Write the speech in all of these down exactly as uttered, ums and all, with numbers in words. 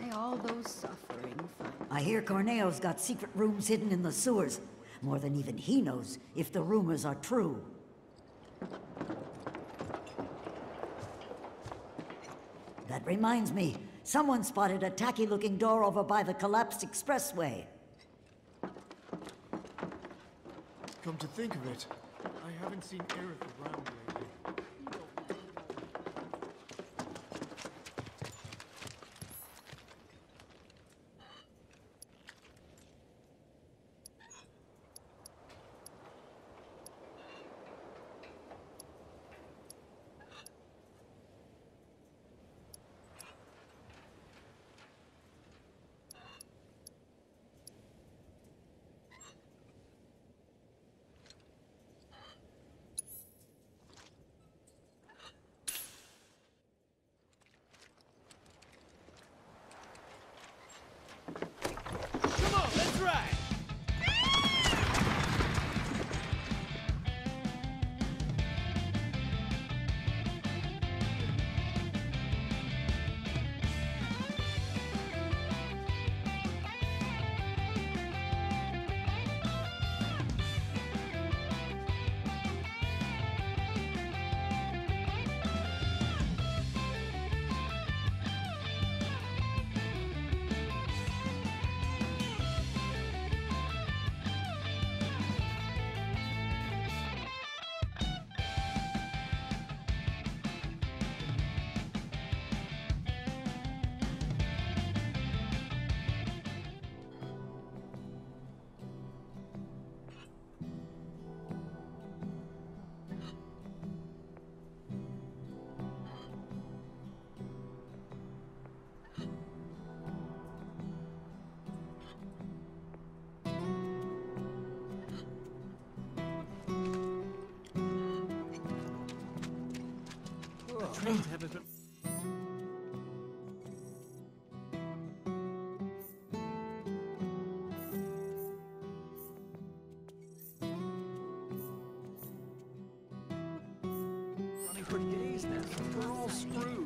may all those suffering find... I hear Corneo's got secret rooms hidden in the sewers. More than even he knows, if the rumors are true. That reminds me, someone spotted a tacky-looking door over by the collapsed expressway. Come to think of it, I haven't seen Aerith around lately. Trains haven't been... running for days now. We're all screwed.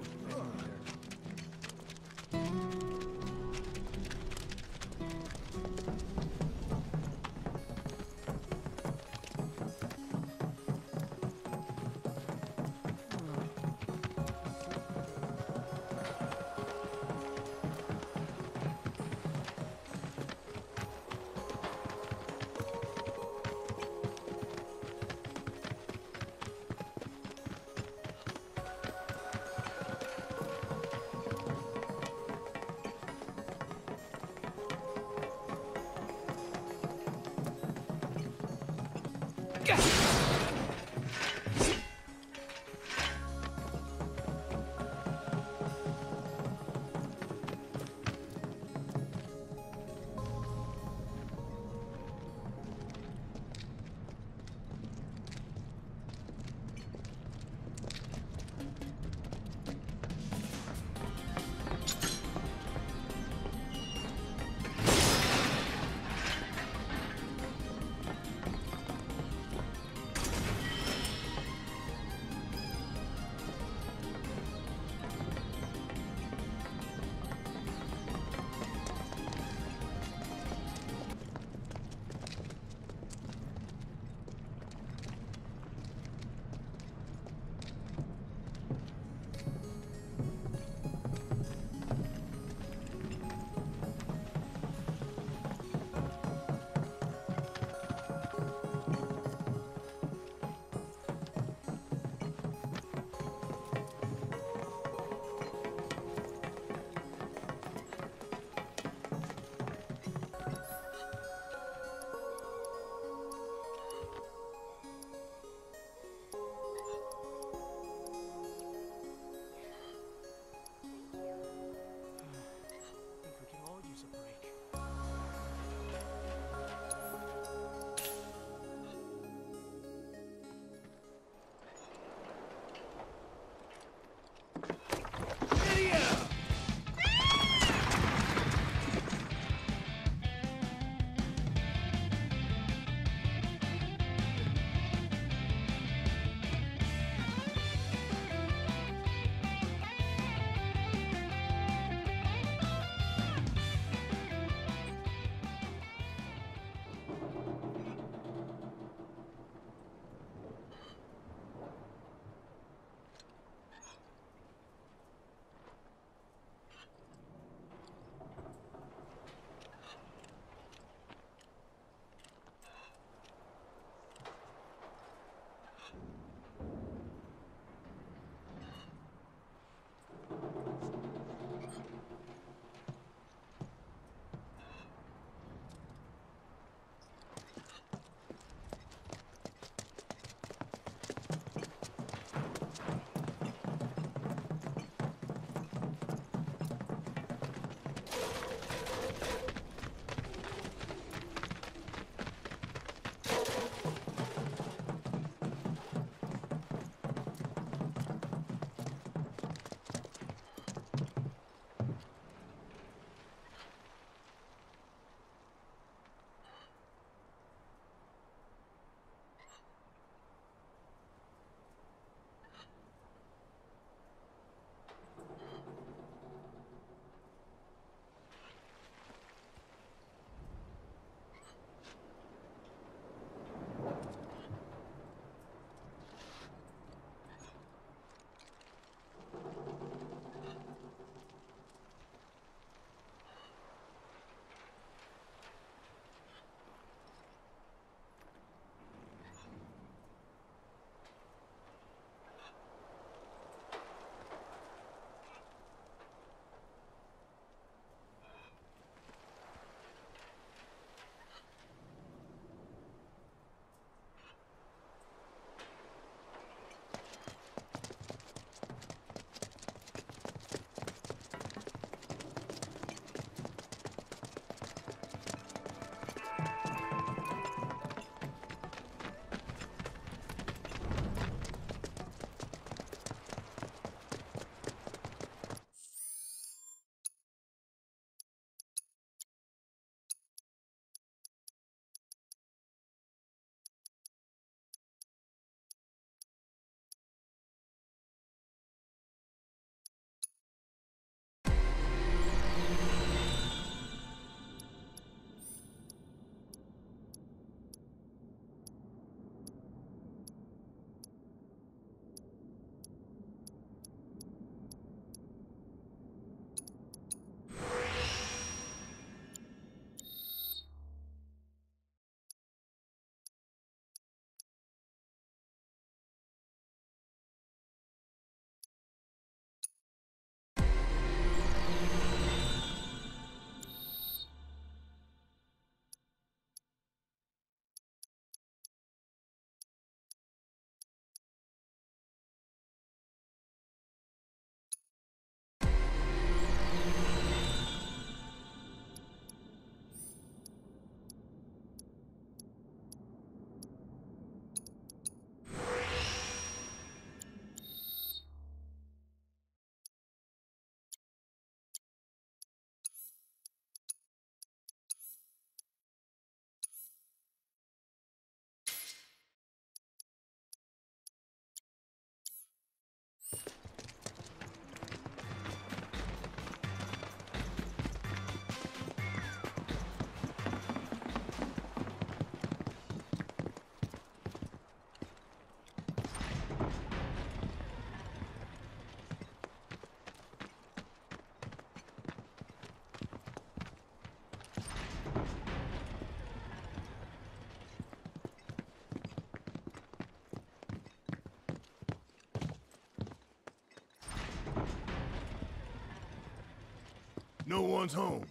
No one's home.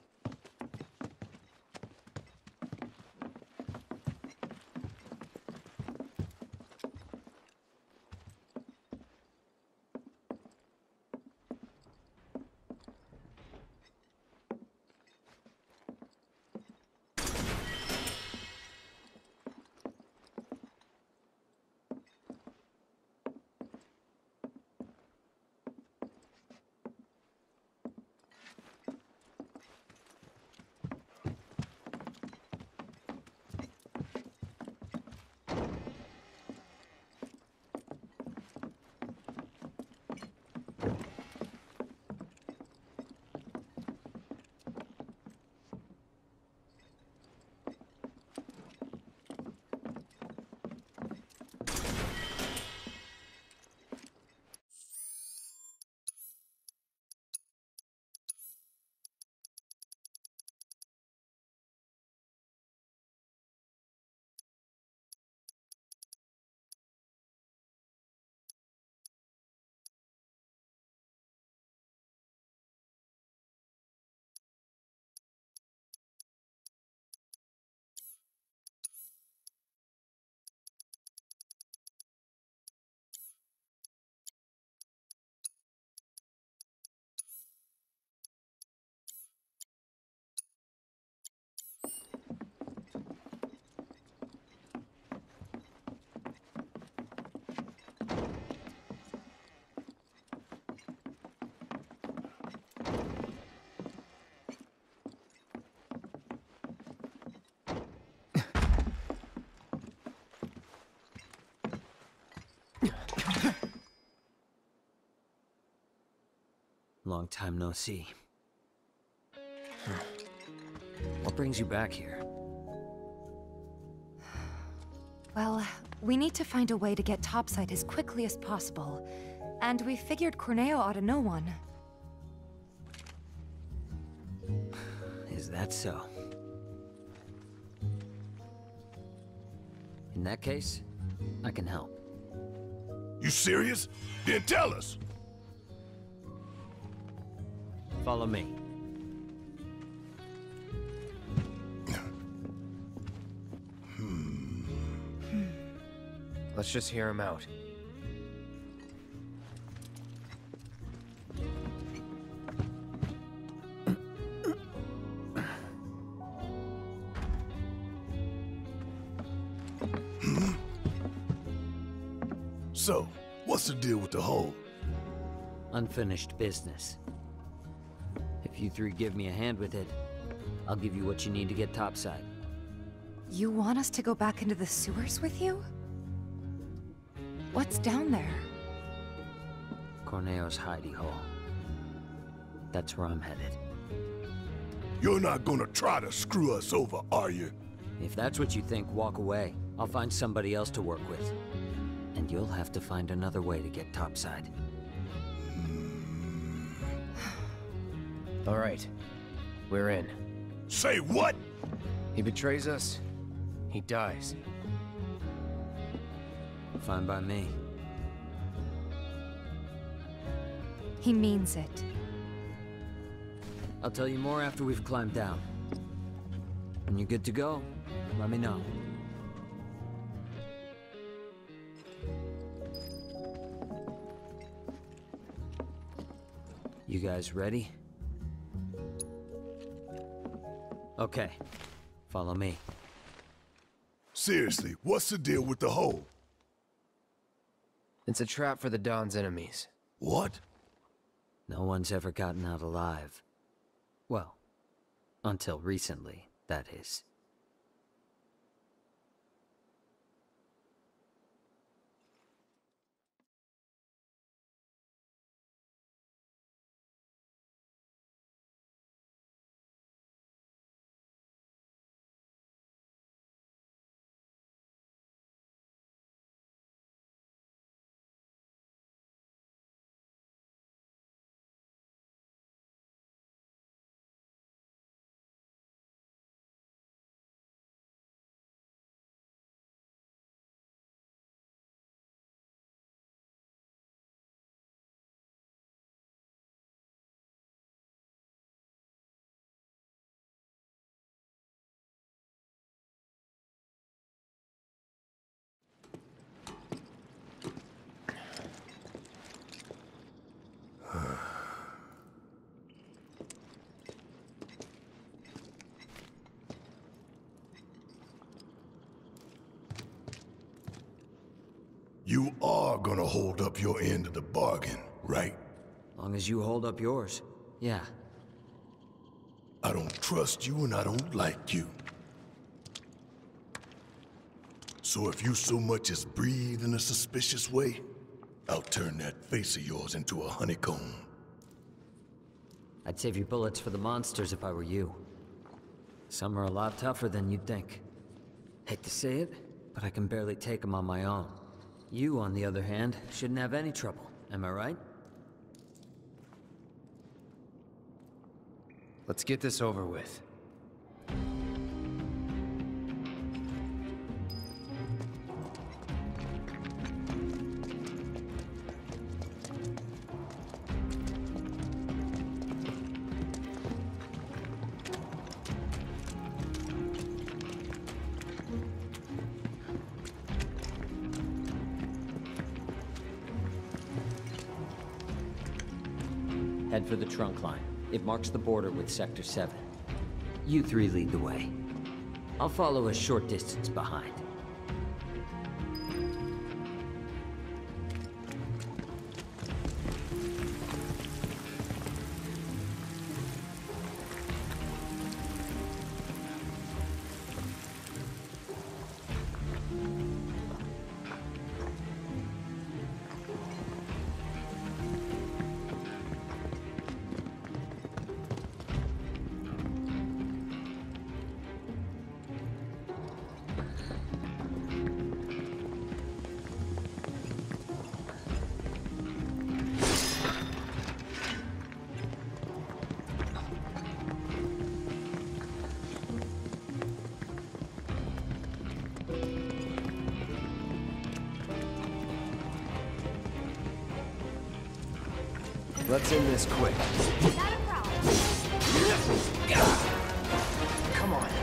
Long time no see. What brings you back here? Well, we need to find a way to get topside as quickly as possible. And we figured Corneo ought to know one. Is that so? In that case, I can help. You serious? Then tell us! Follow me. Let's just hear him out. So, what's the deal with the hole? Unfinished business. If you three give me a hand with it, I'll give you what you need to get topside. You want us to go back into the sewers with you? What's down there? Corneo's hidey hole. That's where I'm headed. You're not gonna try to screw us over, are you? If that's what you think, walk away. I'll find somebody else to work with. And you'll have to find another way to get topside. All right. We're in. Say what? He betrays us, he dies. Fine by me. He means it. I'll tell you more after we've climbed down. When you're good to go, let me know. You guys ready? Okay, follow me. Seriously, what's the deal with the hole? It's a trap for the Don's enemies. What? No one's ever gotten out alive. Well, until recently, that is. gonna hold up your end of the bargain, right? Long as you hold up yours. Yeah. I don't trust you and I don't like you. So if you so much as breathe in a suspicious way, I'll turn that face of yours into a honeycomb. I'd save your bullets for the monsters if I were you. Some are a lot tougher than you'd think. Hate to say it, but I can barely take them on my own. You, on the other hand, shouldn't have any trouble. Am I right? Let's get this over with. Head for the trunk line. It marks the border with Sector seven. You three lead the way. I'll follow a short distance behind. Let's end this quick. Not a problem. Come on.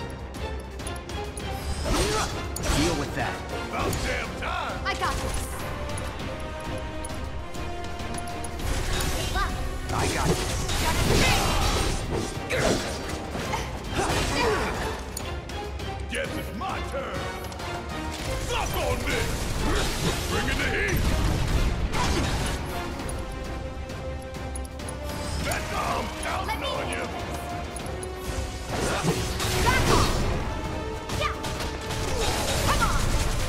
Deal with that. About damn time! I got this. I got this. Guess it's my turn! Suck on this! Bring in the heat! I'm counting on you! Back off! Yeah! Come on!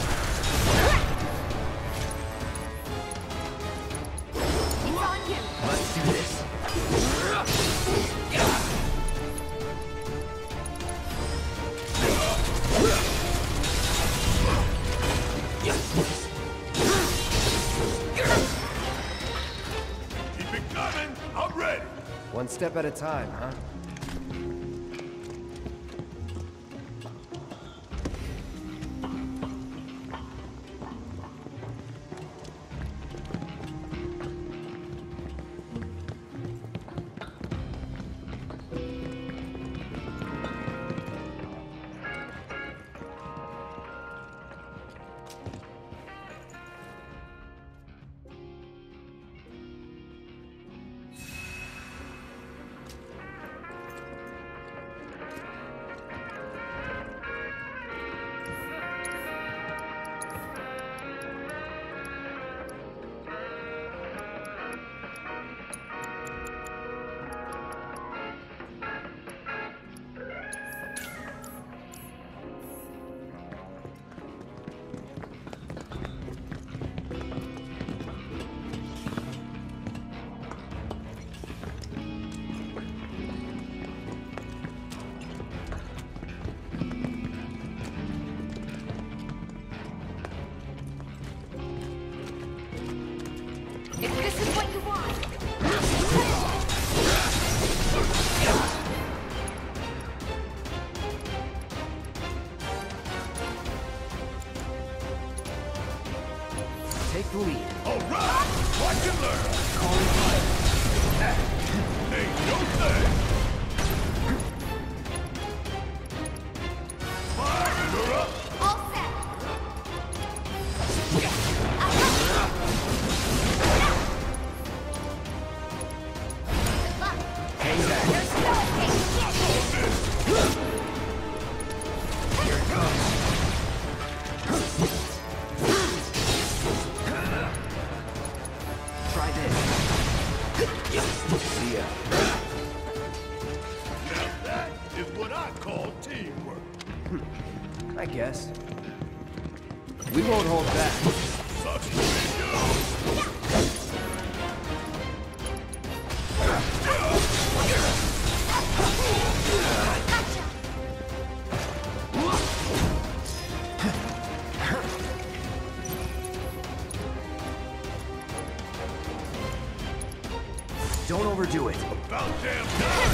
It's on you! Let's do this. Keep it coming! I'm ready! One step at a time, huh? If this is what you want! Take the lead. All right! Watch and learn! Calling fire. Ain't no thing! Fire her up! All set! Good luck! Hang back. There's no escape! Here it comes. idea. Now that is what I call teamwork. I guess. We won't hold back. Such video. Don't overdo it. About damn time.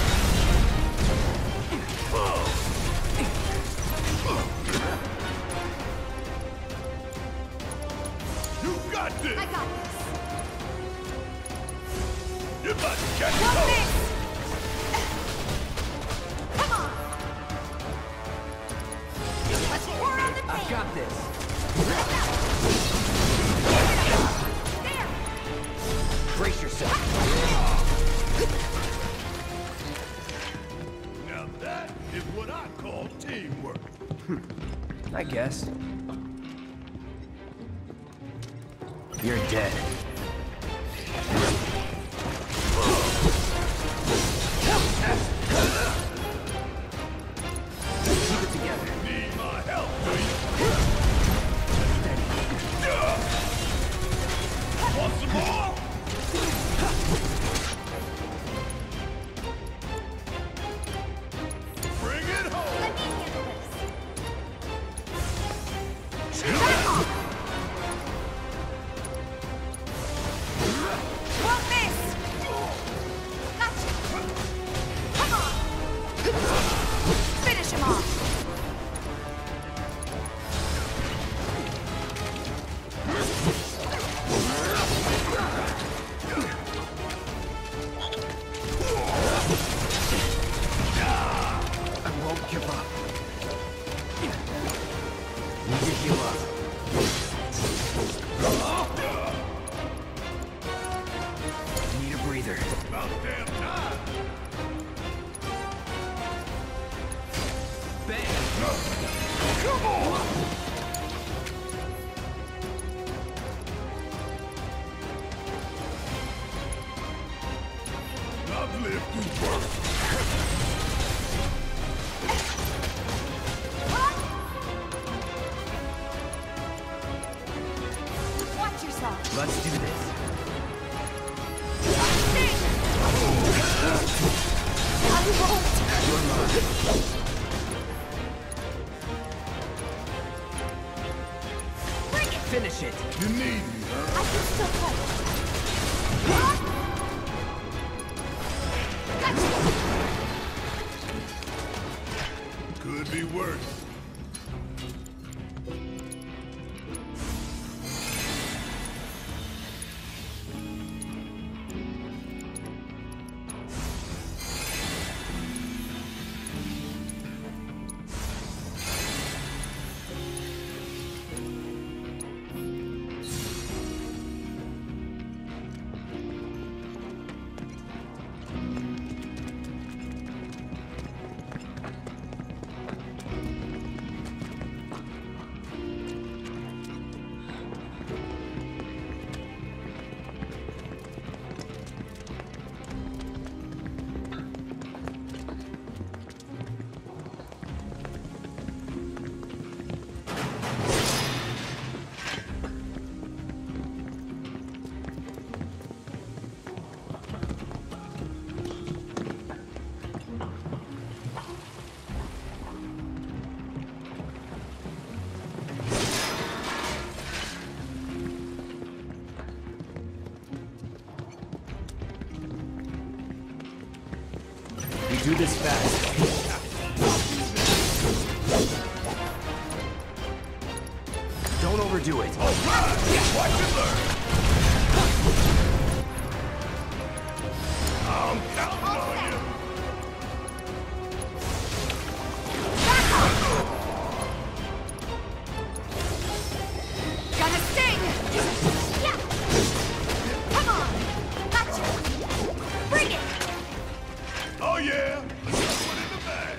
You got this. I got this. You're about to catch Got cold. this. Come on. Let's pour on the I've pain. got this. There. Brace yourself. Now that is what I call teamwork. I guess. You're dead. Keep it together. Need my help, do you? Want some more? Bring it home. Let me handle this. Want this? Gotcha. Come on. Finish him off. I won't give up. Need to heal up. Need a breather. About damn time. Bang! Come on. I've lived through worse. Watch yourself. Let's do this. I won't. You're mine. Bring it. Finish it. You need me, huh? I can still fight. Gotcha. Could be worse. We do this fast. Don't overdo it. All right. Watch and learn. I'm counting on you. Gonna sting! Yeah! Come on! Gotcha! Bring it! Oh yeah. Got one in the bag.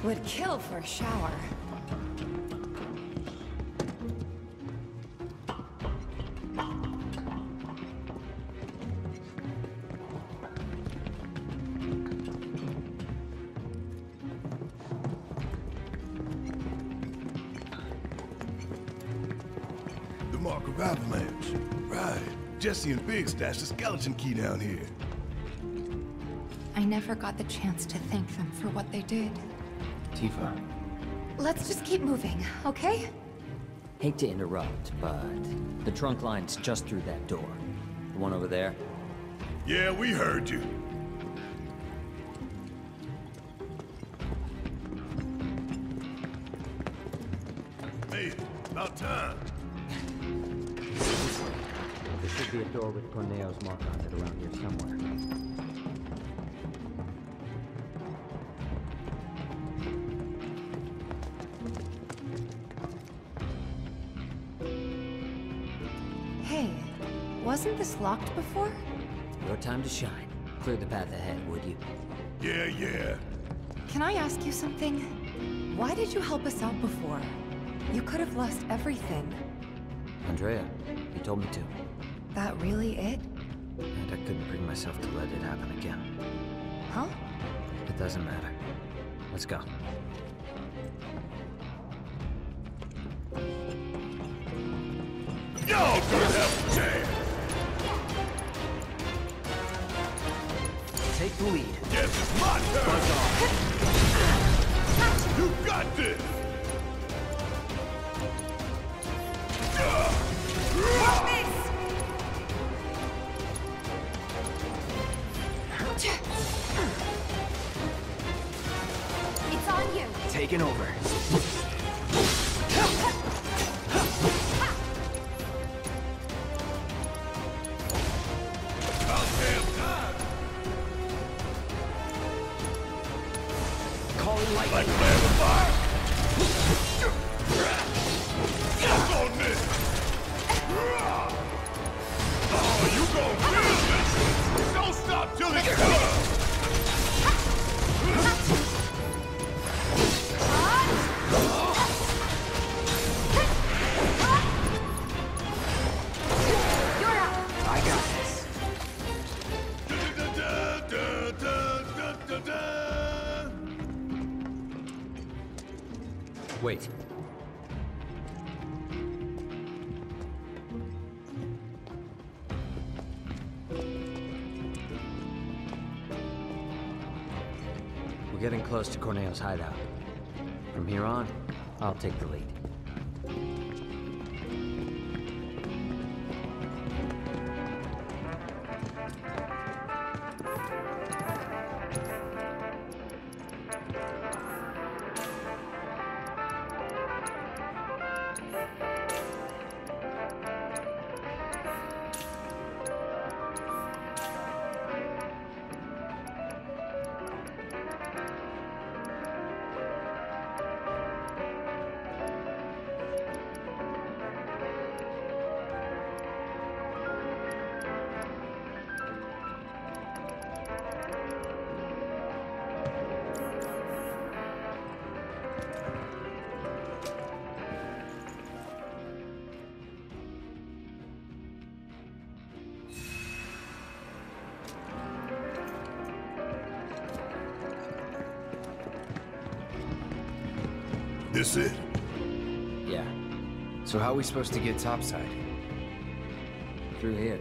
Would kill for a shower. The mark of avalanche. Right. Jesse and Big stashed a skeleton key down here. I never got the chance to thank them for what they did. Tifa. Let's just keep moving, okay? Hate to interrupt, but the trunk line's just through that door. The one over there. Yeah, we heard you. Made it. About time. There should be a door with Corneo's mark on it around here somewhere. Hey, wasn't this locked before? Your time to shine. Clear the path ahead, would you? Yeah, yeah. Can I ask you something? Why did you help us out before? You could have lost everything. Andrea, you told me to. That really it? And I couldn't bring myself to let it happen again. Huh? It doesn't matter. Let's go. Y'all gonna have a chance. Take the lead. Yes, it's my turn. You got this. It's on you. Taking over. About damn time. Calling Like lightning. flame of fire. Suck on this. Oh, you gon' feel this. Don't stop till it's done. I got this. Wait. We're getting close to Corneo's hideout. From here on, I'll take the lead. This it? Yeah, So how are we supposed to get topside? through here.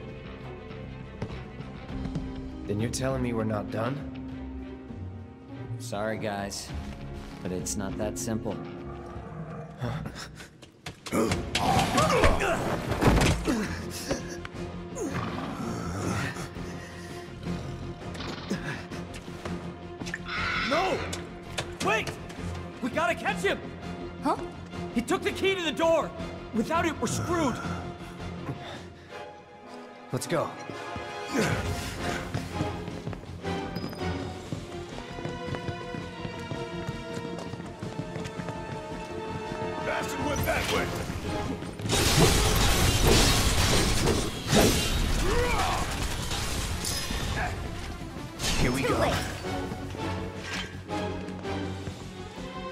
Then you're telling me we're not done? Sorry, guys, but it's not that simple. No! Wait! We gotta catch him! Huh? He took the key to the door! Without it, we're screwed! Let's go. Bastard went that way. Here we go.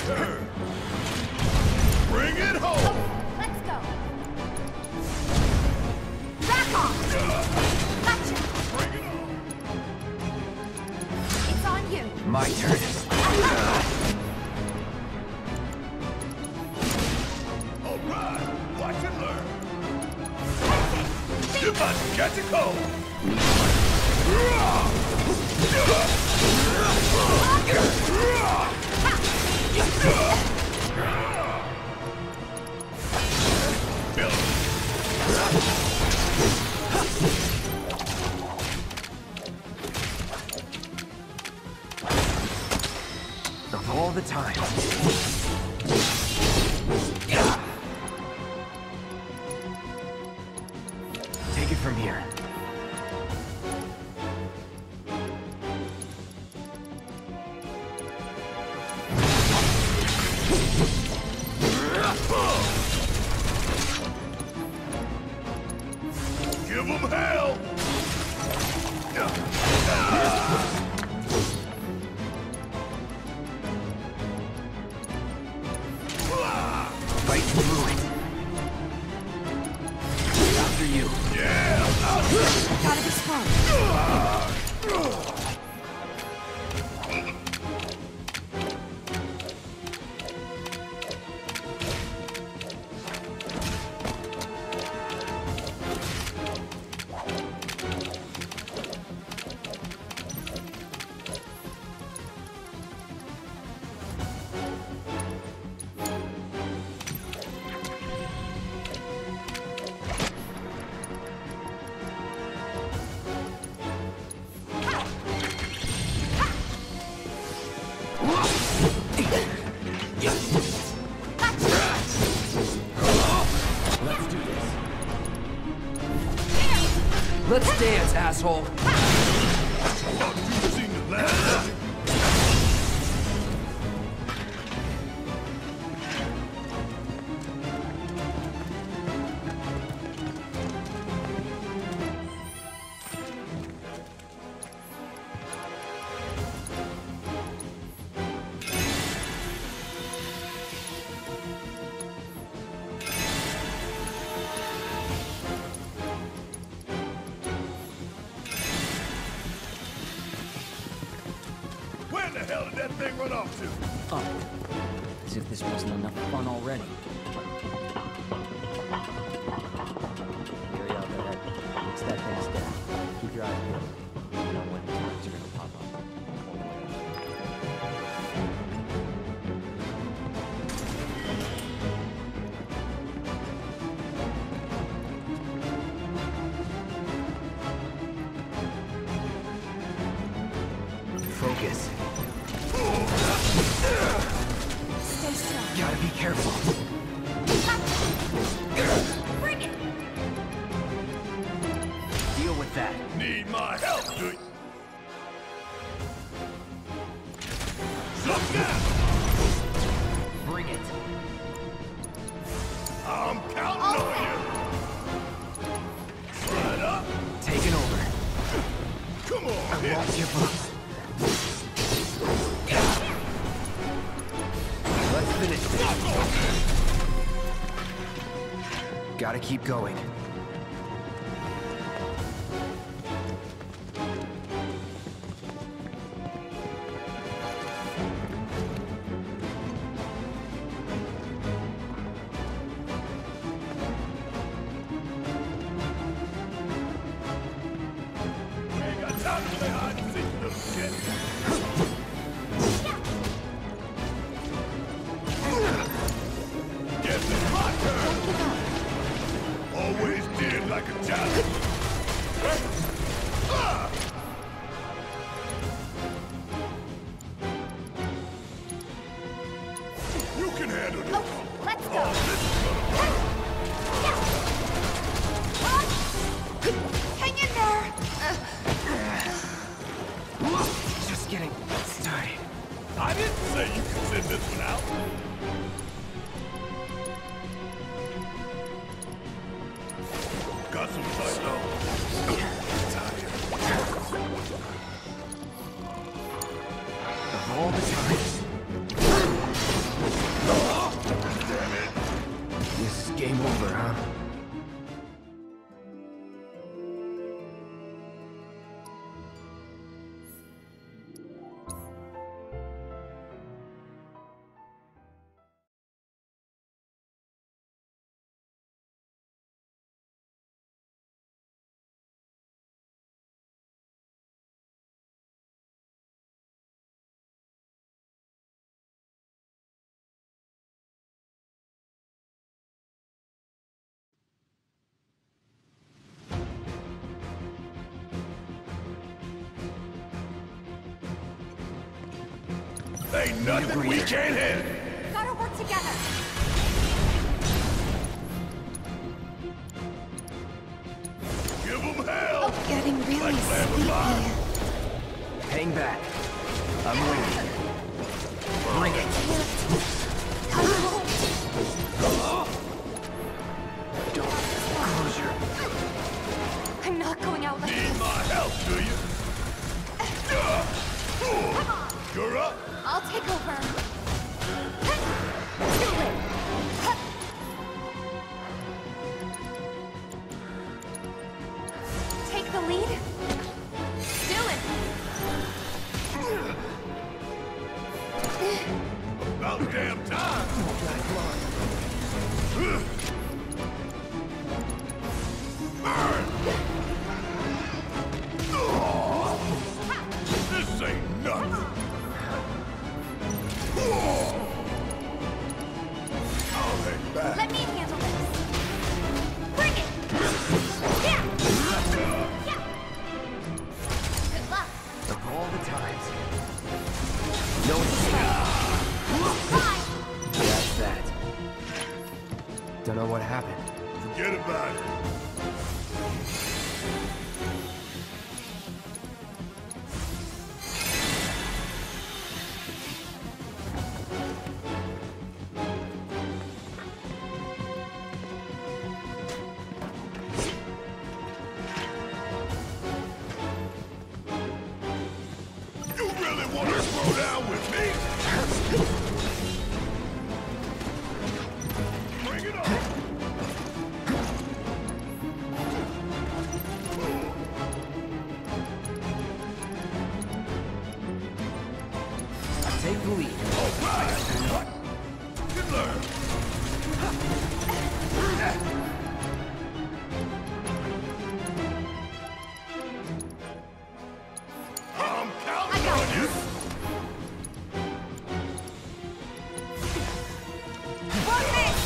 turn. Bring it home. Let's go. Back off. Gotcha. Bring it on. It's on you. My turn. All right, watch and learn. You must catch a cold. Of all the time. Take it from here. Give them hell. Fight through it. After you. Yeah. Gotta be smart. Let's dance, asshole. You've seen the last. Where the hell did that thing run off to? Oh. As if this wasn't enough fun already. Here we are, Redhead. Looks that thing's dead. Keep your eyes peeled. You know when the times are gonna pop up. Focus. Stay strong. Gotta be careful. Bring it. Deal with that. Need my help, do you? Some gas. Bring it. I'm counting on you. Right up. Taking over. Come on, I hit. won't give up. Let's finish this. Gotta keep going. We ain't got time to play hide and seek, little shit. Guess it's my turn. Always did like a child. Ah! You can handle this. Okay, let's go. Oh, this is gonna hurt. Hang in there. Just getting started. I didn't say you could send this one out. Got some fight though. Tired. Of all the times. Ain't nothing we can't handle. Gotta work together. Give them hell. Getting really Like Lamb sleepy. alive. Hang back. I'm waiting. Bring it. Don't close your... I'm not going out like Need this. my help, do you? Come on. You're up. I'll take over. Do it. Take the lead. Do it. About damn time. Burn. This ain't nothing. I'll hang back. Let me handle this. Bring it. Yeah. Yeah. Good luck. Of all the times. No escape. Bye. That's that. Don't know what happened. Forget about it. You really want to throw down with me? Bring it on. Take the lead. All right. You learn. I'm counting got on you. One minute.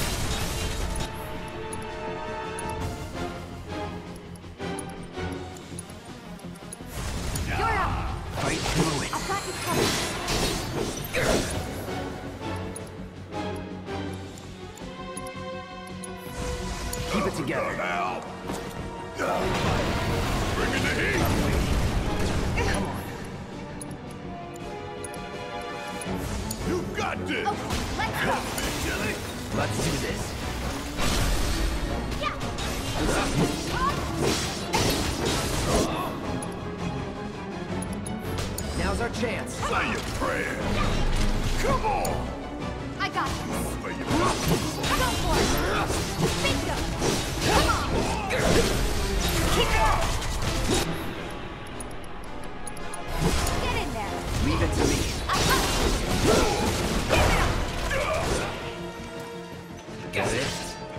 You're up. Fight through it. I've got you covered. Keep it together. Now. Bring in the heat. Come on. You got this. Okay, let's go. Big Jelly. Let's do this. Yeah. Now's our chance. Say your prayer. Come on. I got this. Where you Go for it. Bingo. Come on. Keep it up. Get in there. Leave it to me. Give it up. Got it?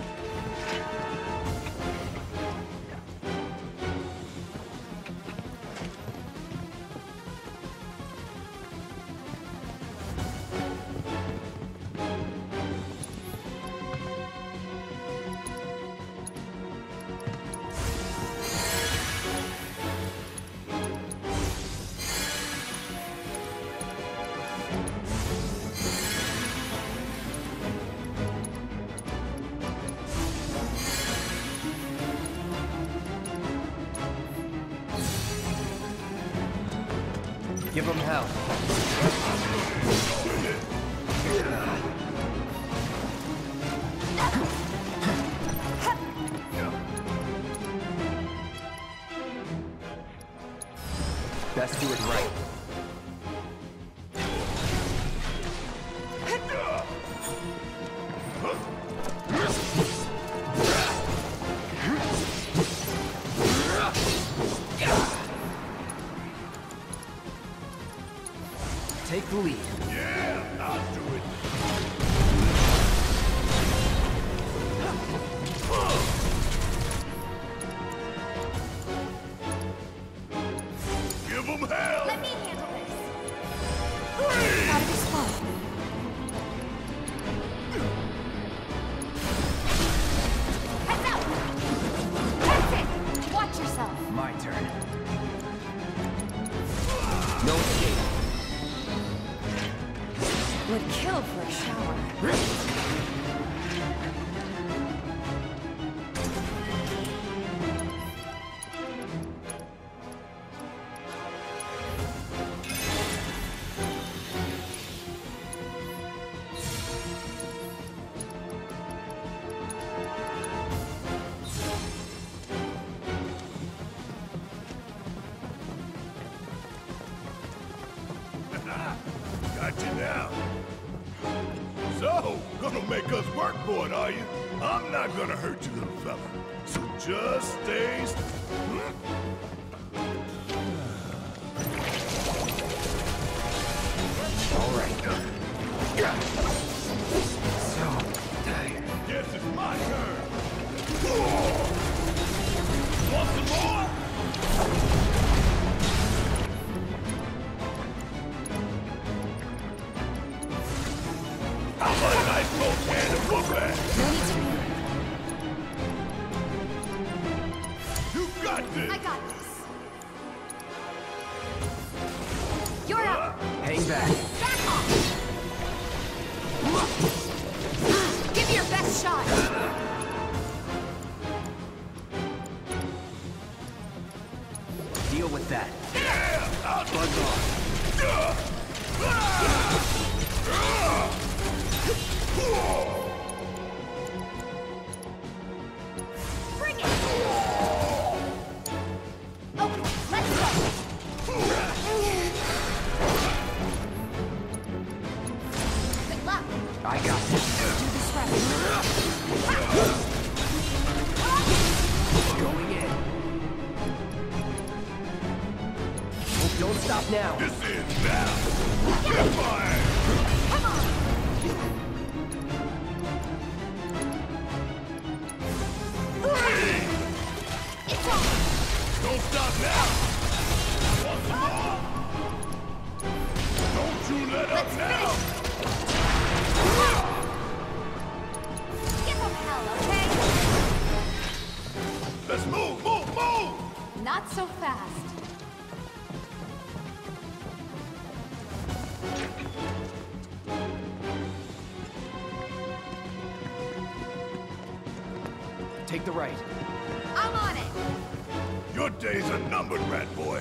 Give them hell. Best do it right. Take the lead. Yeah, I'll do it. Give them hell. Let me handle this. Freeze. Gotta be slow. Heads out. That's it. Watch yourself. My turn. No escape. Would kill for a shower. Got you now. So, gonna make us work for it, are you? I'm not gonna hurt you, little fella. So just stay st- All right. So tired. Guess it's my turn. Want some more? How about a nice cold can of whoop-ass? You got this! I got this. You're up. Hang back. Back off. Give me your best shot. Deal with that. Yeah! I'll Buzz off. Bring it. Okay, let's go. Good luck. I got this. Do this right. Going in. Oh, don't stop now. This is now! Get fire! Come on. It's on. Don't stop now! Want some more? Don't you let up Let's now! finish. Give them hell, okay? Let's move, move, move! Not so fast. Take the right. I'm on it. Your days are numbered, rat boy.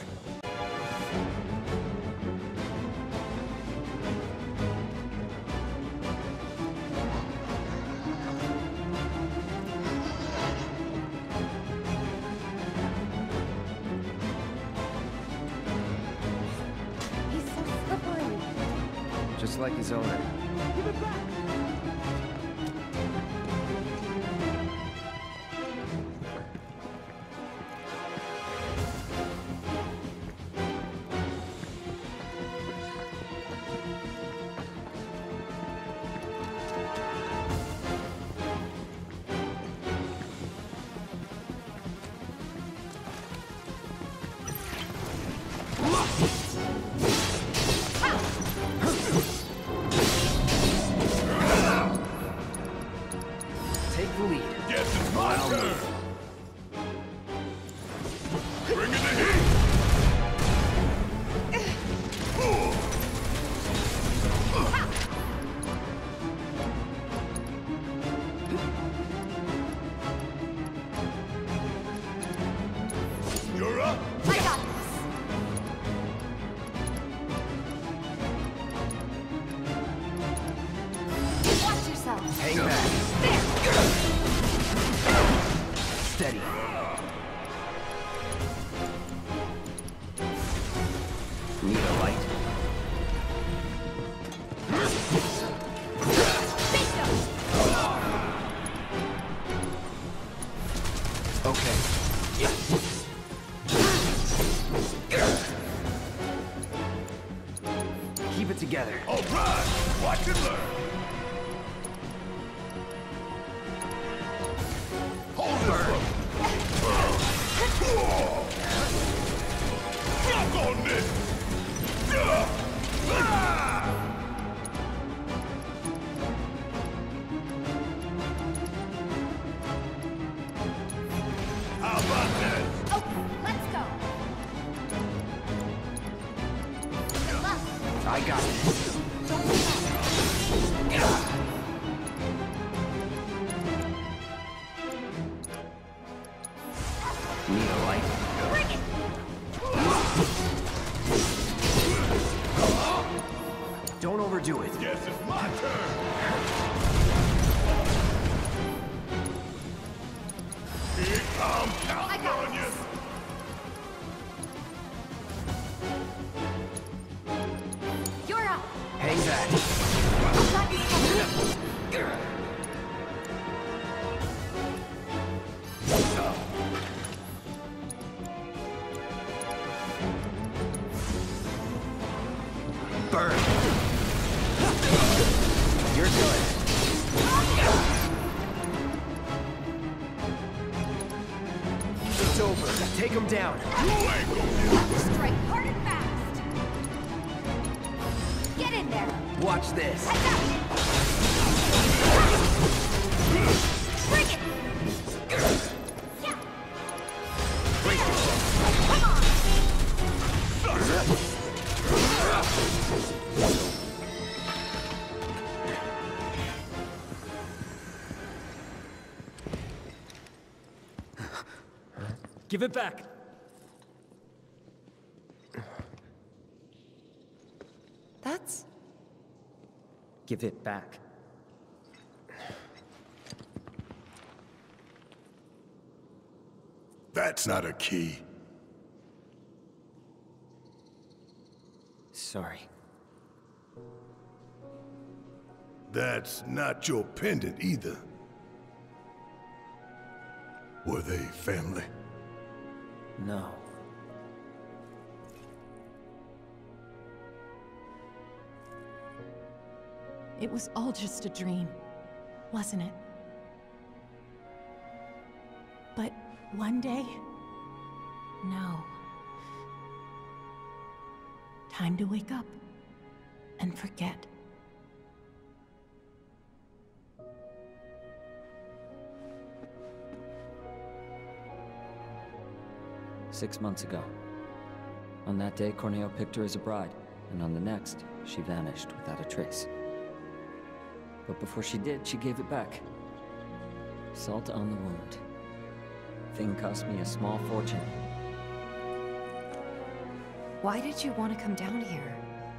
He's so slippery. Just like his owner. Take the lead. Guess it's my I'll turn. move. Bring in the heat. You're up. I got this. Watch yourself. Hang back. There. Steady. Need a light. Bingo. Okay. Keep it together. All right. Watch and learn. Hold this. Suck on this. How about that? Okay, let's go. Good luck. I got this. Don't stop. Need a light? Bring it! Don't overdo it. Guess it's my turn. Here I'm counting on you. You're up! Hang back. I've got you covered. Burn. You're good. It's over. Take him down. Strike hard and fast! Get in there! Watch this. Heads up! Bring it! Yeah. Break it. Come on! Give it back! That's... Give it back. That's not a key. Sorry. That's not your pendant either. Were they family? No. It was all just a dream, wasn't it? But one day, no. Time to wake up and forget. Six months ago. On that day, Corneo picked her as a bride, and on the next, she vanished without a trace. But before she did, she gave it back. Salt on the wound. Thing cost me a small fortune. Why did you want to come down here?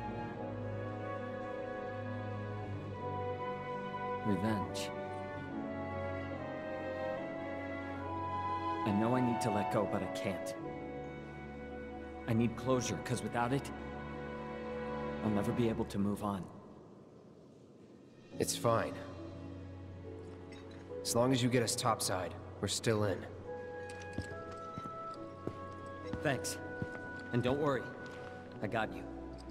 Revenge. I know I need to let go, but I can't. I need closure, because without it, I'll never be able to move on. It's fine. As long as you get us topside, we're still in. Thanks. And don't worry. I got you.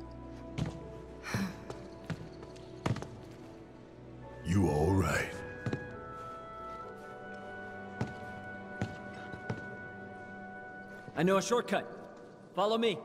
You all right? I know a shortcut. Follow me.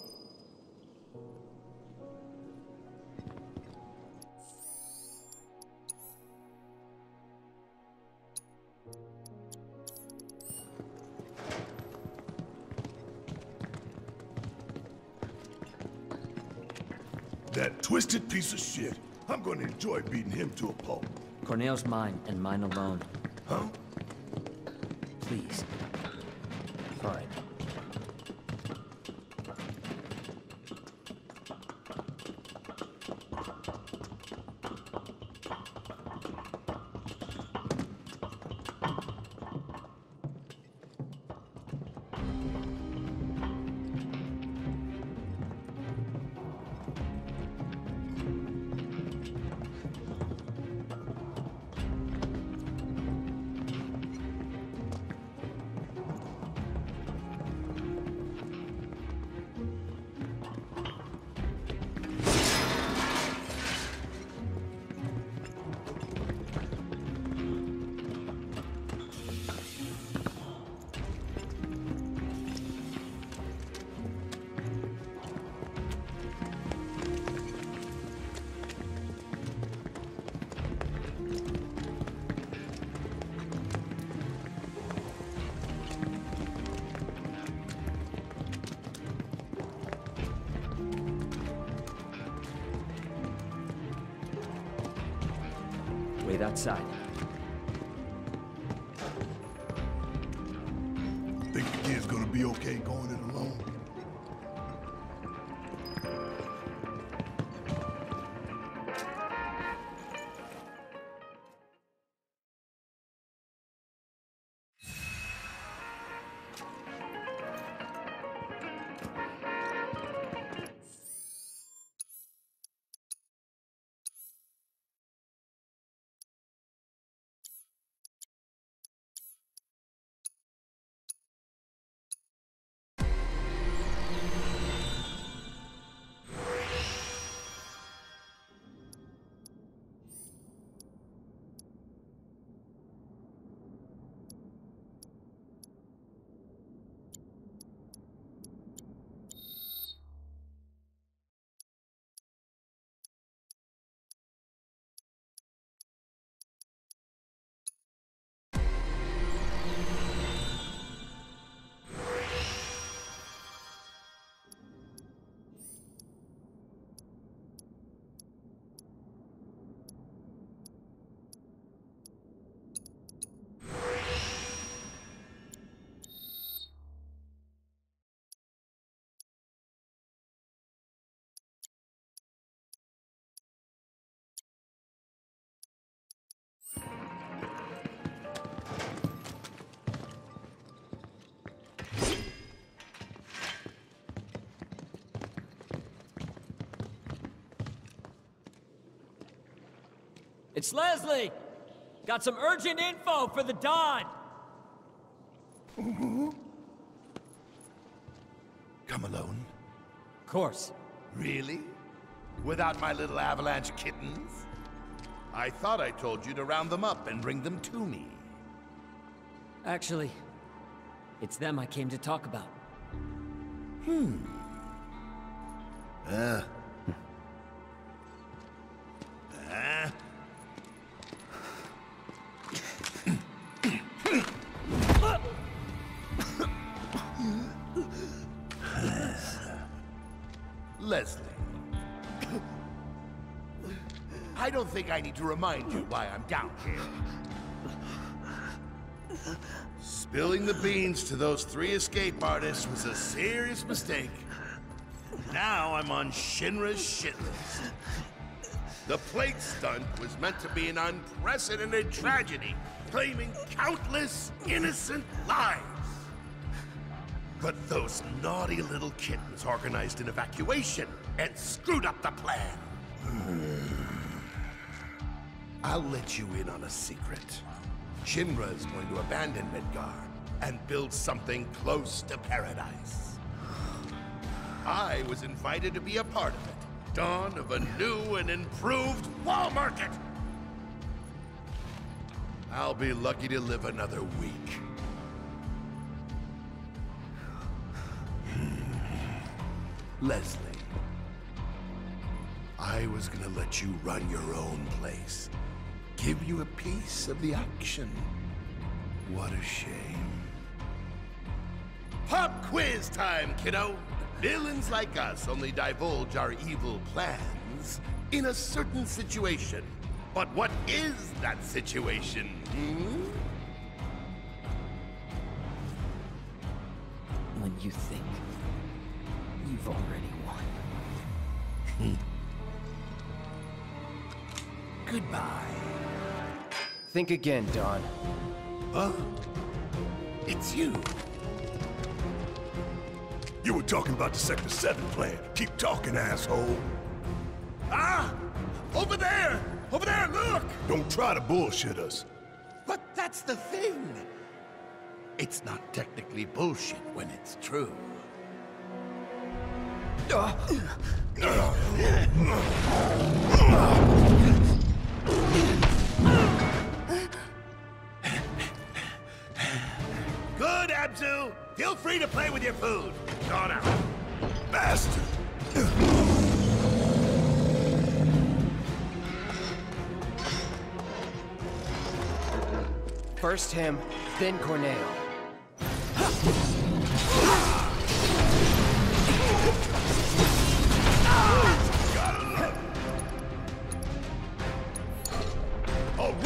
That twisted piece of shit. I'm gonna enjoy beating him to a pulp. Corneo's mine, and mine alone. Huh? Please. Fine. Wait outside. Think the kid's gonna be okay going it alone? It's Leslie! Got some urgent info for the Dawn! Mm-hmm. Come alone. Of course. Really? Without my little avalanche kittens? I thought I told you to round them up and bring them to me. Actually, it's them I came to talk about. Hmm. Uh. uh. Leslie. I don't think I need to remind you why I'm down here. Spilling the beans to those three escape artists was a serious mistake. Now I'm on Shinra's shit list. The plate stunt was meant to be an unprecedented tragedy, claiming countless innocent lives. But those naughty little kittens organized an evacuation and screwed up the plan. I'll let you in on a secret. Shinra is going to abandon Midgar and build something close to paradise. I was invited to be a part of it. Dawn of a new and improved wall market. I'll be lucky to live another week. Leslie, I was gonna let you run your own place. Give you a piece of the action. What a shame. Pop quiz time, kiddo! Villains like us only divulge our evil plans in a certain situation. But what is that situation, hmm? When you think you've already won. Goodbye. Think again, Dawn. Huh? It's you. You were talking about the Sector seven plan. Keep talking, asshole. Ah! Over there! Over there, look! Don't try to bullshit us. But that's the thing. It's not technically bullshit when it's true. Good, Abzu! Feel free to play with your food. Gone out. Bastard! First him, then Corneo. All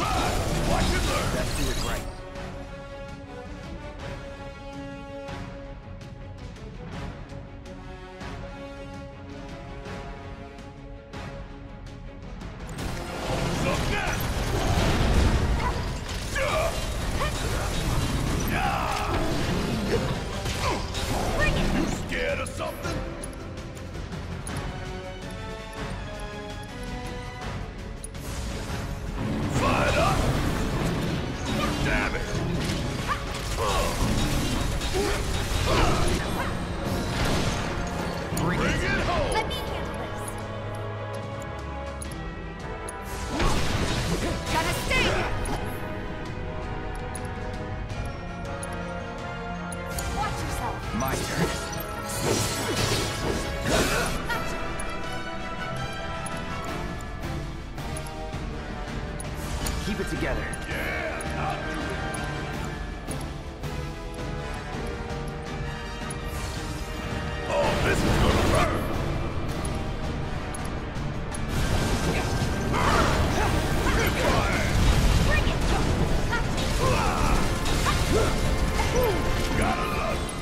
Keep it together. Yeah, I'll do it. Oh, this is gonna hurt. Gotta love it.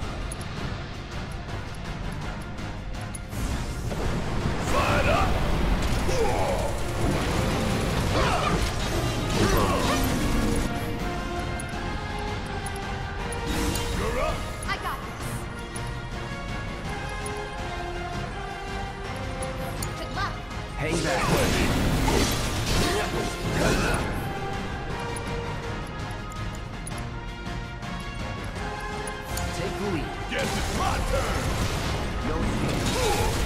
Fight up! You're up! I got this. Good luck. Hang back. Take the lead. Guess it's my turn! No escape.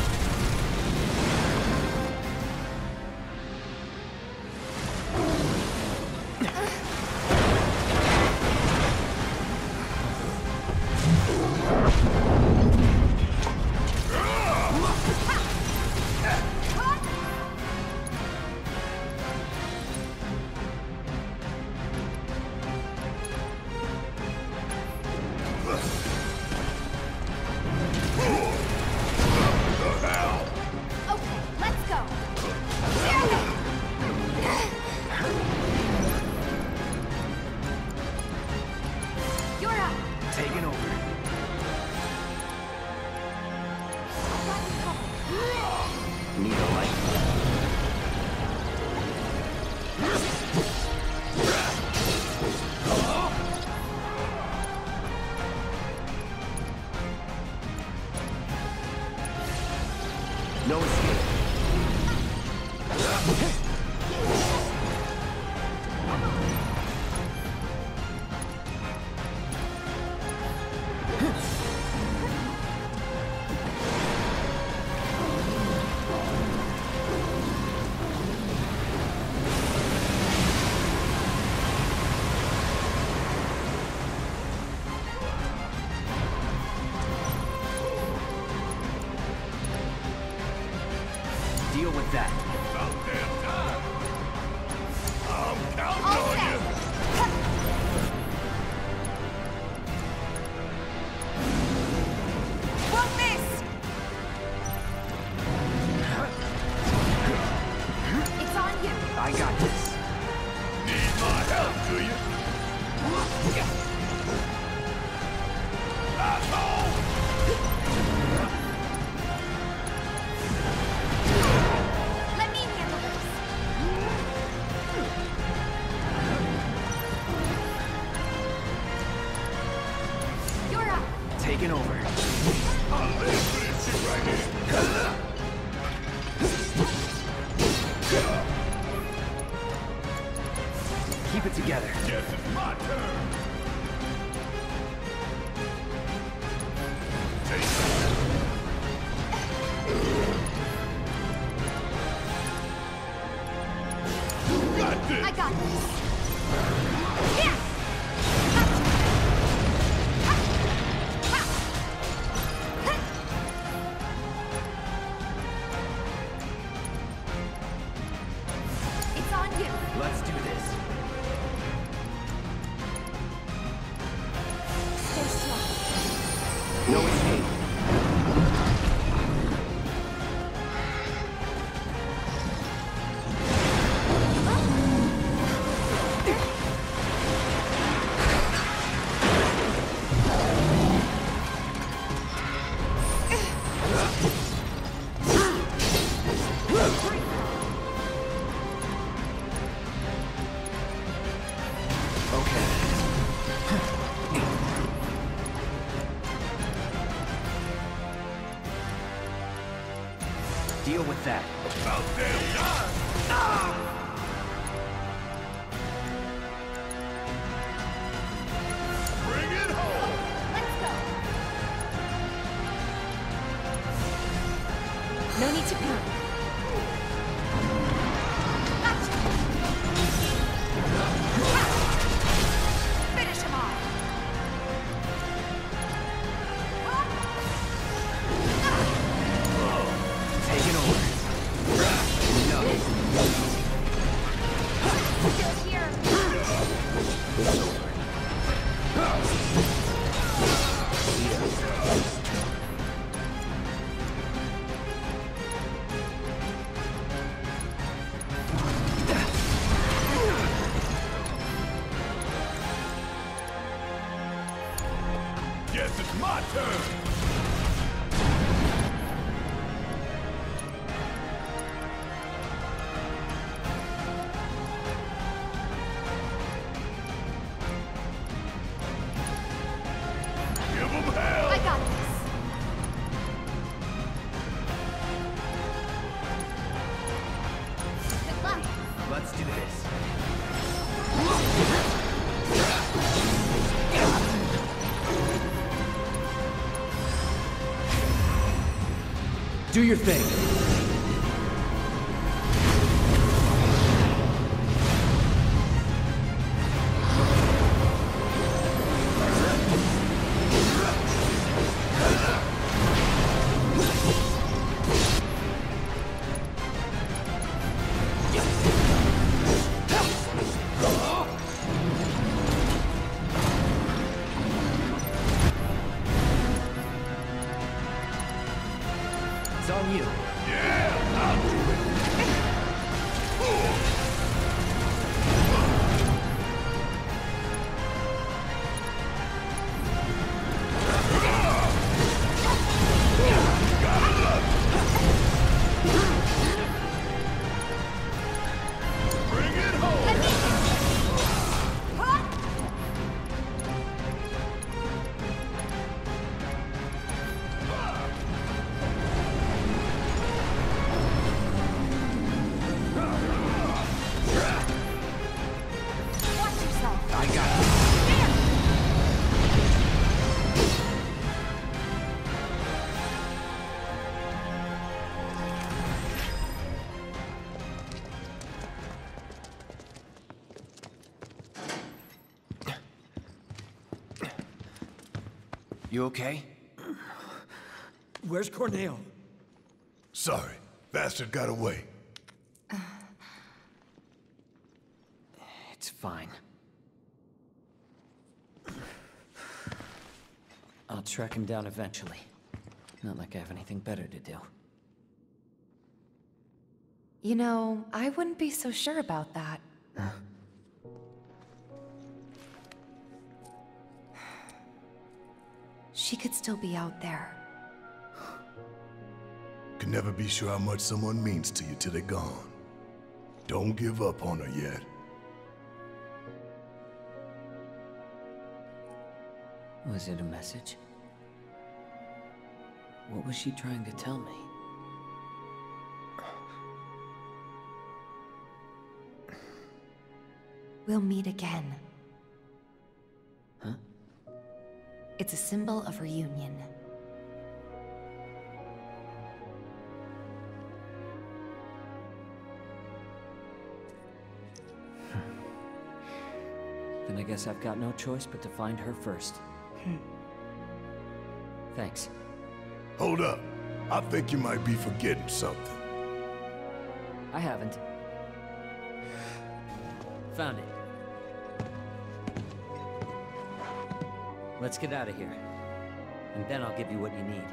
Okay, let's go. You're up. Taking over. Need a light. No escape. Deal with that. About damn time! I'm counting on you! Won't miss. It's on you. I got this. Need my help, do you? Asshole! Let me handle this. You're up. Taking over. I'll lay this shit right here. Keep it together. Guess it's my turn. Take it. Got this. I got this. Yeah. It's on you. Let's do this. Stay strong. No escape. Deal with that. About damn time! Ah! Bring it home! Let's go. No need to panic. Gotcha. Finish him off. Taking over. No. turn! Give 'em hell! I got this. Good luck. Let's do this. Do your thing. It's on you. Yeah, I'll do it! Bring it home! Watch yourself. I got it. You okay? Where's Corneo? Sorry, bastard got away. It's fine. I'll track him down eventually. Not like I have anything better to do. You know, I wouldn't be so sure about that. She could still be out there. Can never be sure how much someone means to you till they're gone. Don't give up on her yet. Was it a message? What was she trying to tell me? We'll meet again. Huh? It's a symbol of reunion. Then I guess I've got no choice but to find her first. Thanks. Hold up. I think you might be forgetting something. I haven't. Found it. Let's get out of here. And then I'll give you what you need.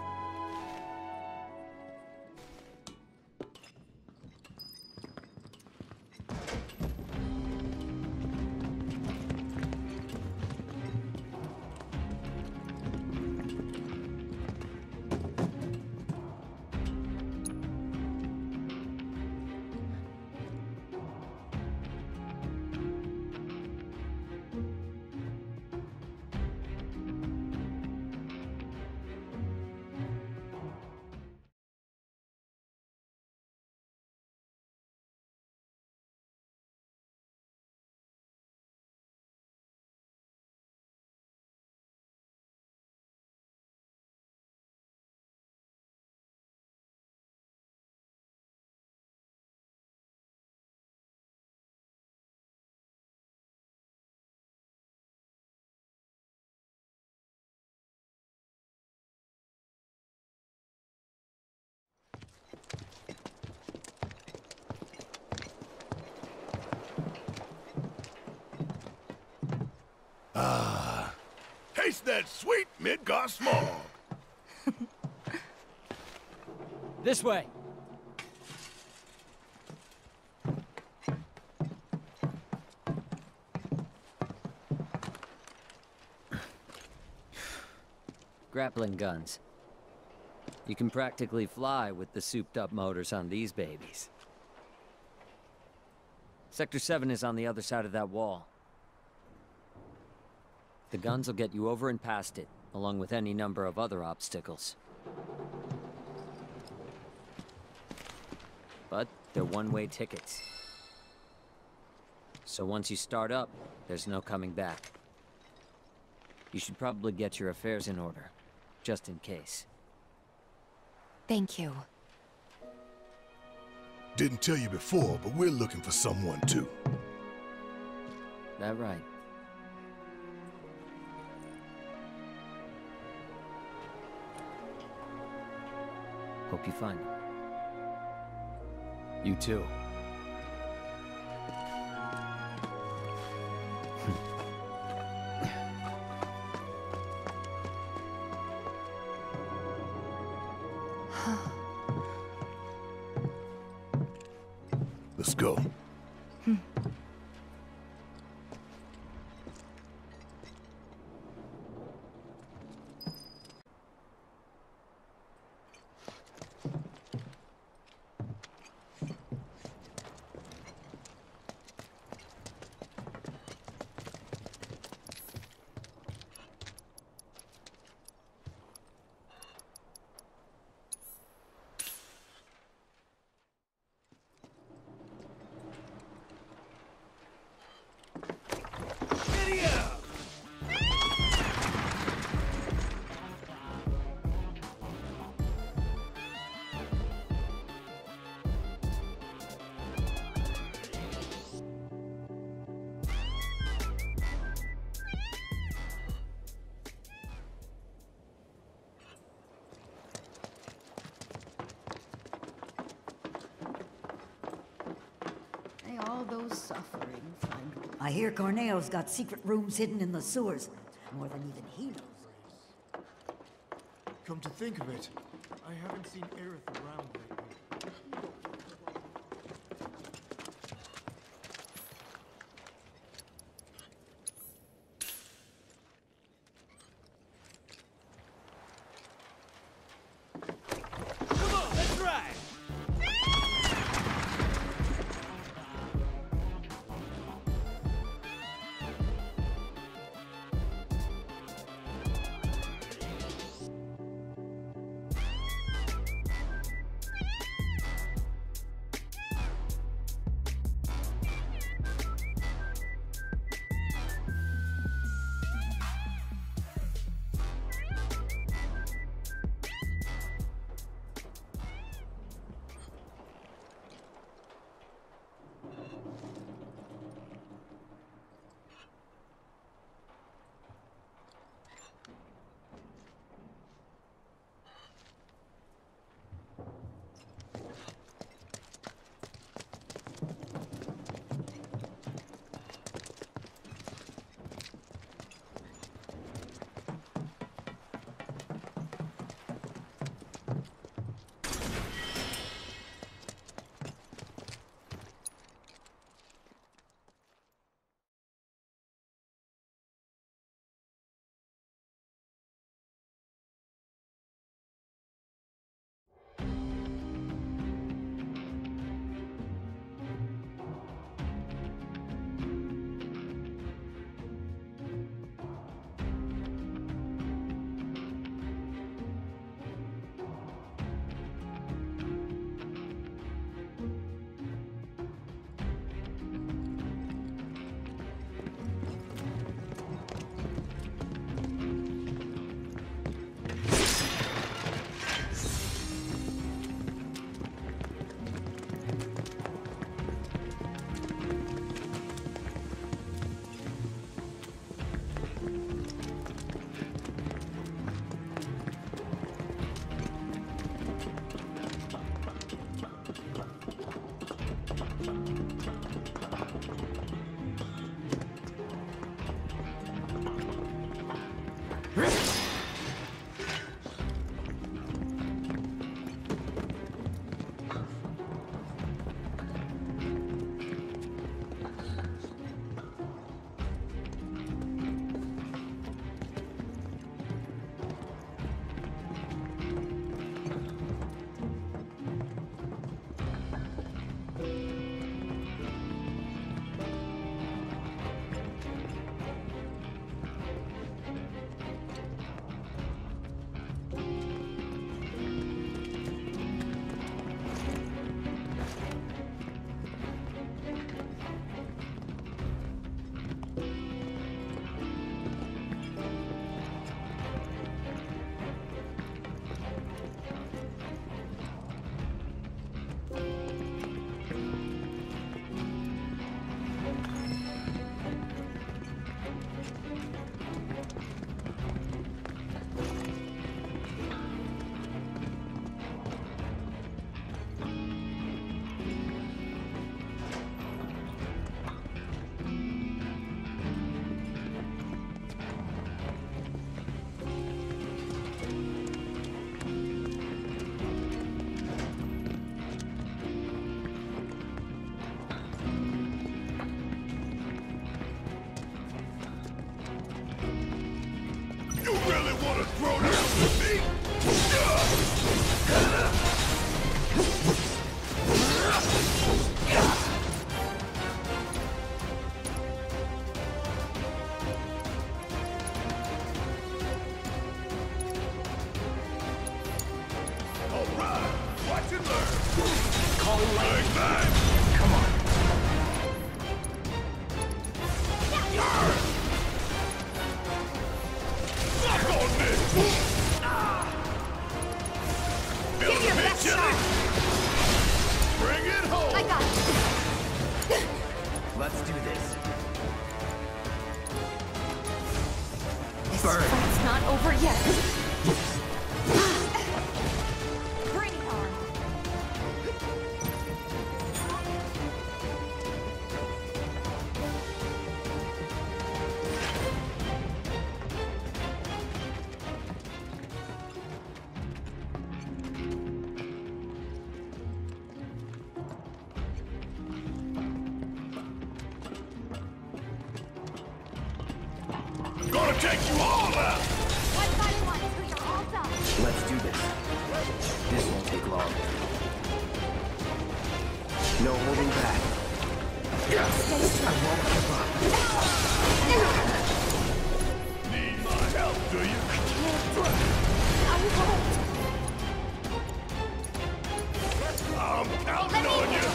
Ah, taste that sweet Midgar smog. This way! grappling guns. You can practically fly with the souped-up motors on these babies. Sector seven is on the other side of that wall. The guns will get you over and past it, along with any number of other obstacles. But they're one-way tickets. So once you start up, there's no coming back. You should probably get your affairs in order, just in case. Thank you. Didn't tell you before, but we're looking for someone too. That right? Hope you find him. You too. Let's go. All those suffering find. I hear Corneo's got secret rooms hidden in the sewers. More than even he knows. Come to think of it, I haven't seen Aerith around lately. Come on, let's ride! You really want to throw down with me? All right, watch and learn. Call bang bang. Come on. Suck on this! Give your best shot! Bring it home! I got it. Let's do this. This fight's not over yet. Bring it on. Gonna take you all out! One by one until you're all done. Let's do this. This won't take long. No holding back. Stay strong. I won't give up. Need my help, do you? I won't. I'm counting on you!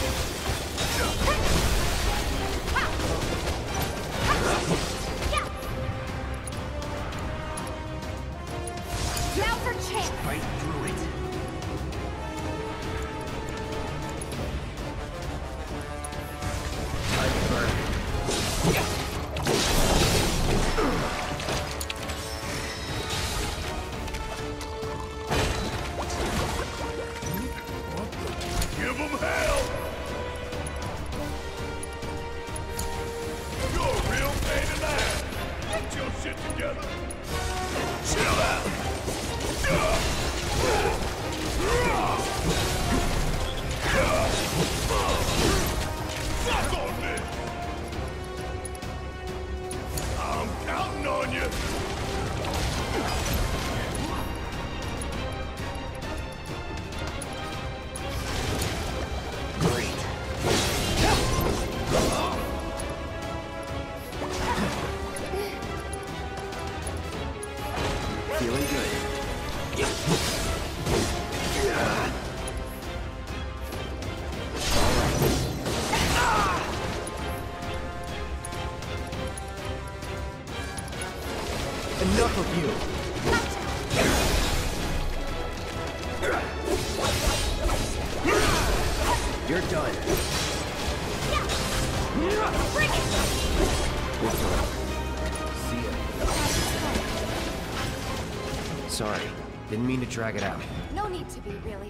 Now for chance. Right through it. Time to burn. Give them hell! You're a real pain in the ass! Get your shit together! Chill out! Suck on this! I'm counting on you! Great. Feeling good. Enough of you. You're done. Bring it. It's over. See ya. Sorry. Didn't mean to drag it out. No need to be, really.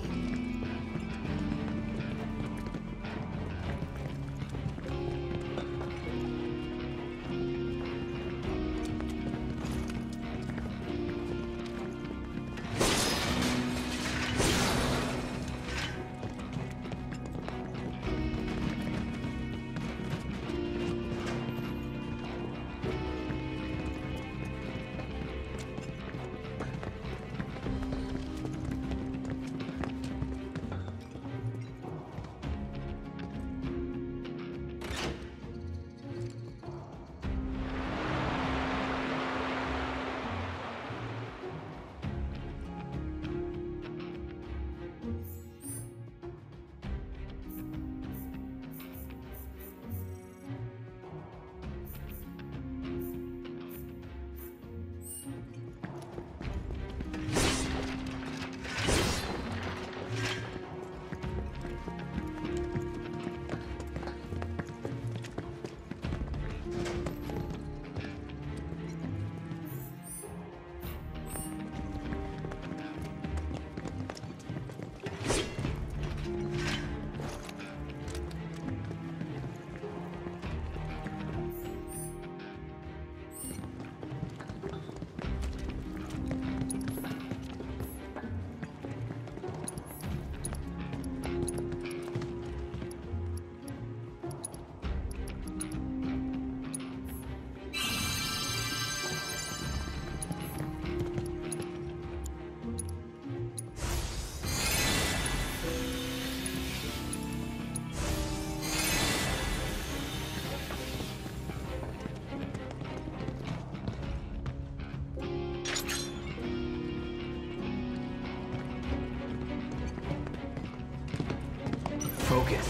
Focus.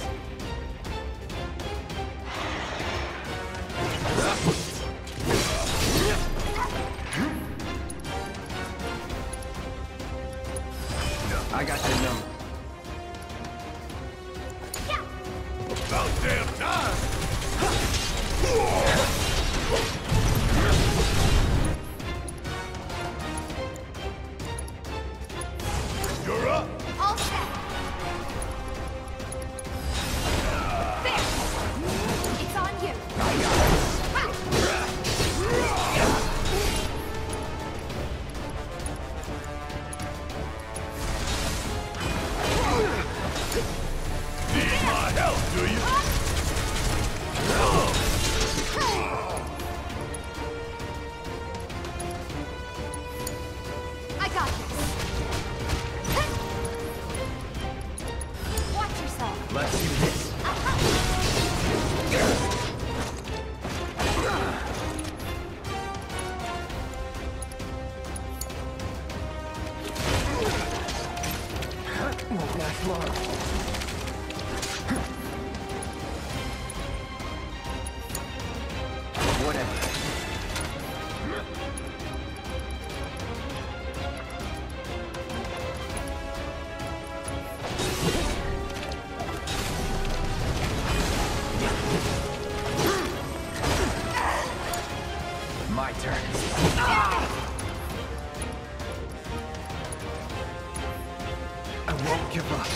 I got your number. About damn time! You're up! All set. There. It's on you. Need my help, do you? I got this. Watch yourself. Let's do this. Won't last long. Whatever. My turn. I won't give up.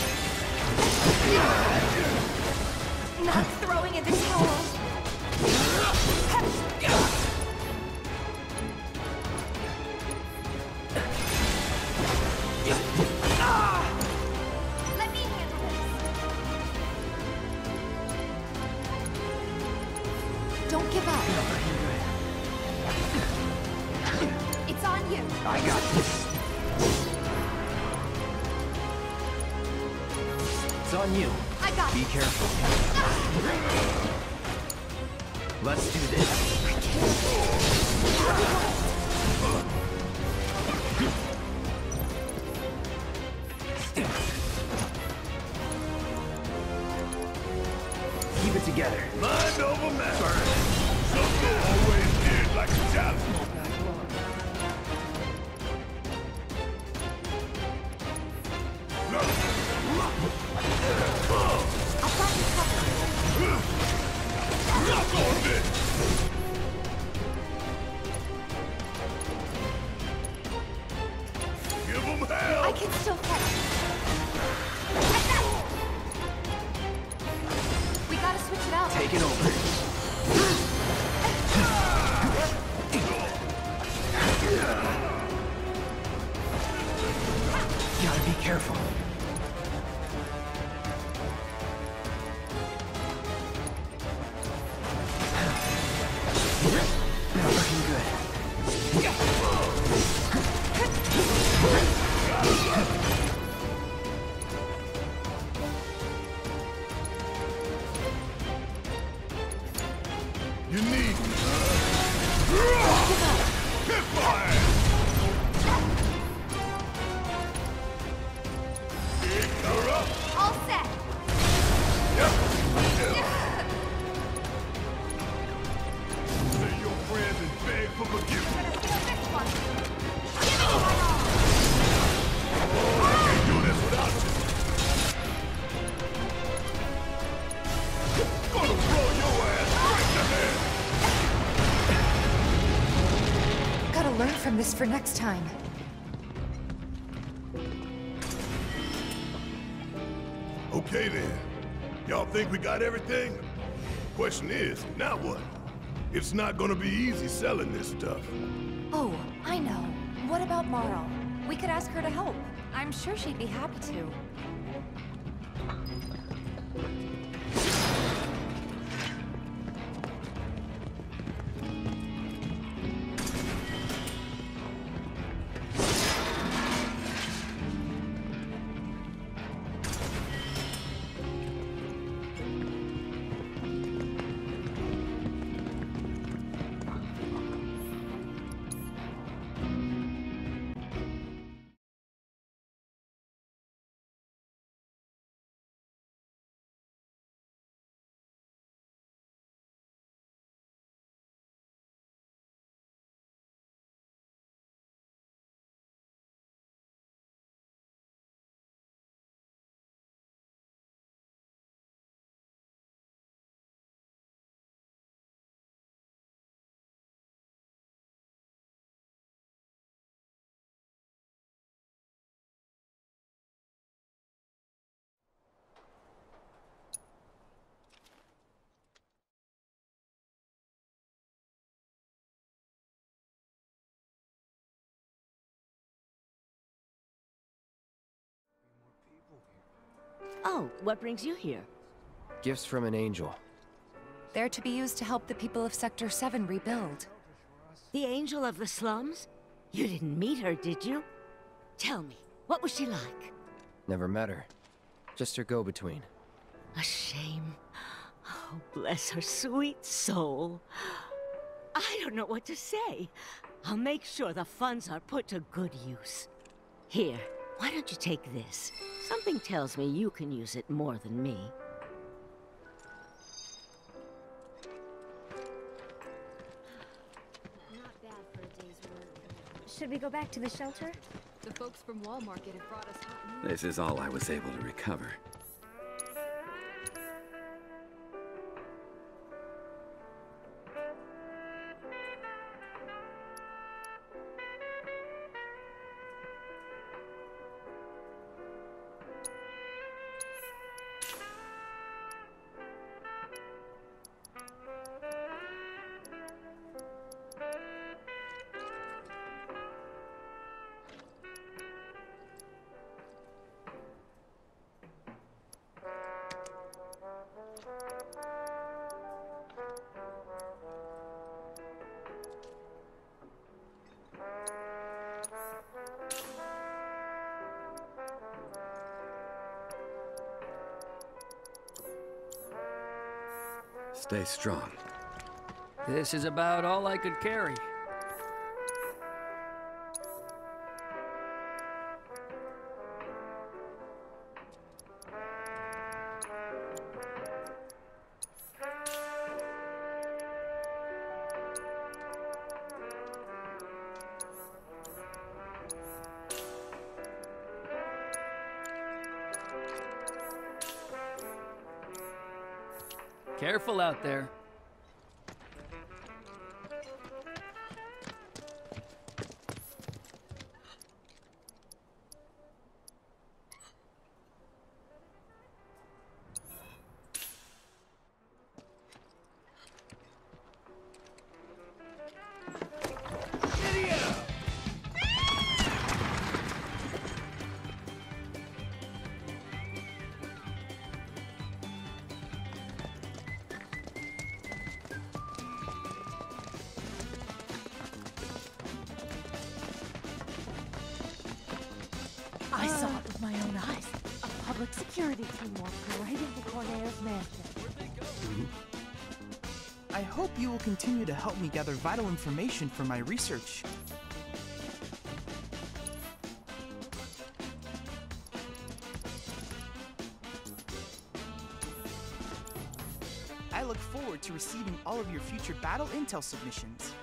Not throwing in the towel. Let me handle this. Don't give up. It's on you. I got this. It's on you. I got Be it. careful. Let's do this. Keep it together. Mind over matter. Something always did like a challenge. I've got you covered. Knock on this! Give them hell! I can still fight. We gotta switch it out. Take it over. Gotta be careful. Not looking good. You need me, huh? Hit my ass! You're up! All set. Yep! Say your friends and beg for forgiveness. Better feel this one. I can't do this without you. Gonna blow your ass right in the head! Gotta learn from this for next time. Okay then. Y'all think we got everything? Question is, now what? It's not gonna be easy selling this stuff. Oh, I know. What about Marl? We could ask her to help. I'm sure she'd be happy to. Oh, what brings you here? Gifts from an angel. They're to be used to help the people of Sector seven rebuild. The angel of the slums? You didn't meet her, did you? Tell me, what was she like? Never met her. Just her go-between. A shame. Oh, bless her sweet soul. I don't know what to say. I'll make sure the funds are put to good use. Here, why don't you take this? Something tells me you can use it more than me. Not bad for a day's work. Should we go back to the shelter? The folks from Wall Market have brought us hot news. This is all I was able to recover. Stay strong. This is about all I could carry. Careful out there. I saw it with my own eyes. A public security team walked right into Corneo's mansion. I hope you will continue to help me gather vital information for my research. I look forward to receiving all of your future battle intel submissions.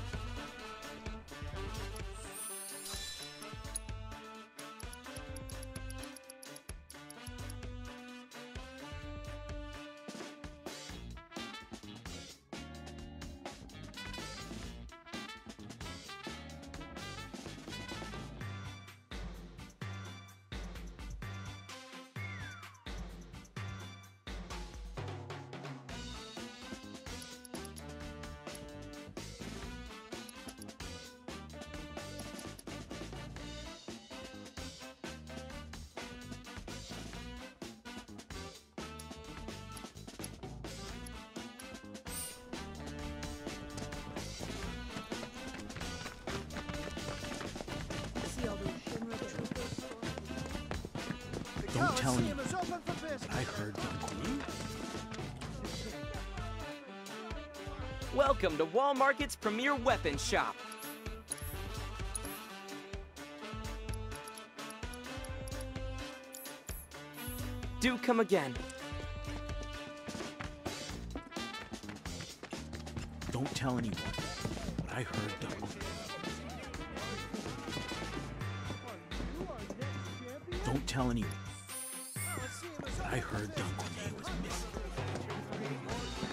Don't tell me. I heard them. Welcome to Wall Market's premier weapon shop. Do come again. Don't tell anyone, but I heard them. Don't tell anyone. I heard Don Corneo was missing.